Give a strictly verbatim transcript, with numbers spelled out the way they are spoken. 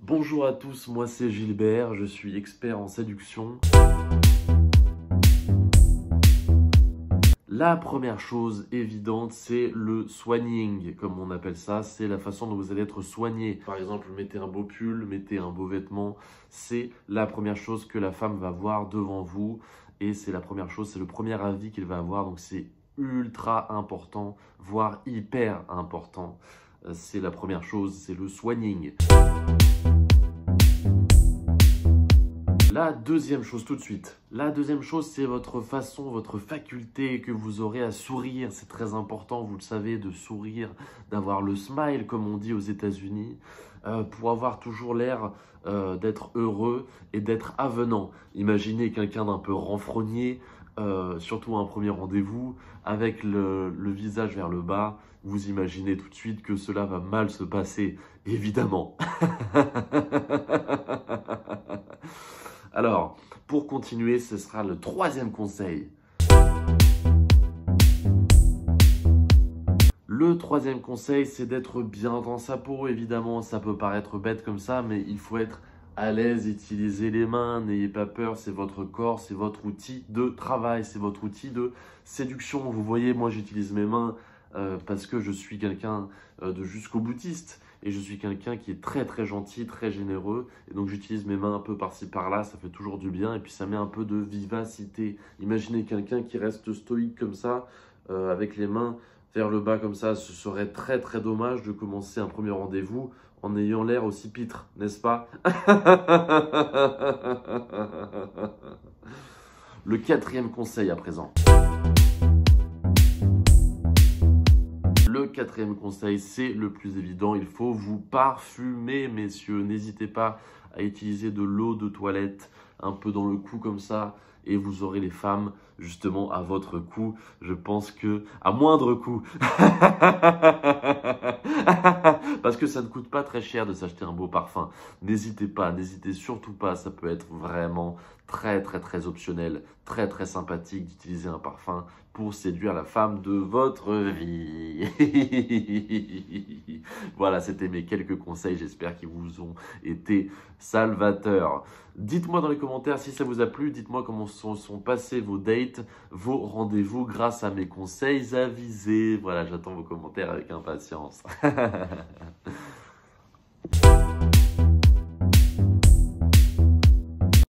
Bonjour à tous, moi c'est Gilbert, je suis expert en séduction. La première chose évidente, c'est le soigning, comme on appelle ça. C'est la façon dont vous allez être soigné. Par exemple, mettez un beau pull, mettez un beau vêtement. C'est la première chose que la femme va voir devant vous. Et c'est la première chose, c'est le premier avis qu'elle va avoir. Donc c'est ultra important, voire hyper important. C'est la première chose, c'est le soigning. La deuxième chose tout de suite. La deuxième chose, c'est votre façon, votre faculté que vous aurez à sourire. C'est très important, vous le savez, de sourire, d'avoir le smile, comme on dit aux États-Unis, euh, pour avoir toujours l'air euh, d'être heureux et d'être avenant. Imaginez quelqu'un d'un peu renfrogné, euh, surtout à un premier rendez-vous, avec le, le visage vers le bas. Vous imaginez tout de suite que cela va mal se passer, évidemment. Alors, pour continuer, ce sera le troisième conseil. Le troisième conseil, c'est d'être bien dans sa peau. Évidemment, ça peut paraître bête comme ça, mais il faut être à l'aise, utiliser les mains, n'ayez pas peur, c'est votre corps, c'est votre outil de travail, c'est votre outil de séduction. Vous voyez, moi j'utilise mes mains euh, parce que je suis quelqu'un euh, de jusqu'au boutiste. Et je suis quelqu'un qui est très très gentil, très généreux. Et donc j'utilise mes mains un peu par-ci par-là, ça fait toujours du bien. Et puis ça met un peu de vivacité. Imaginez quelqu'un qui reste stoïque comme ça, euh, avec les mains vers le bas comme ça. Ce serait très très dommage de commencer un premier rendez-vous en ayant l'air aussi pitre, n'est-ce pas? Le quatrième conseil à présent. Le quatrième conseil, c'est le plus évident, il faut vous parfumer, messieurs. N'hésitez pas à utiliser de l'eau de toilette un peu dans le cou comme ça et vous aurez les femmes justement à votre cou. Je pense que à moindre coût. Parce que ça ne coûte pas très cher de s'acheter un beau parfum. N'hésitez pas, n'hésitez surtout pas, ça peut être vraiment très très très optionnel, très très sympathique d'utiliser un parfum pour séduire la femme de votre vie. Voilà, c'était mes quelques conseils, j'espère qu'ils vous ont été salvateurs. Dites-moi dans les commentaires si ça vous a plu, dites-moi comment sont, sont passés vos dates, vos rendez-vous grâce à mes conseils avisés. Voilà, j'attends vos commentaires avec impatience.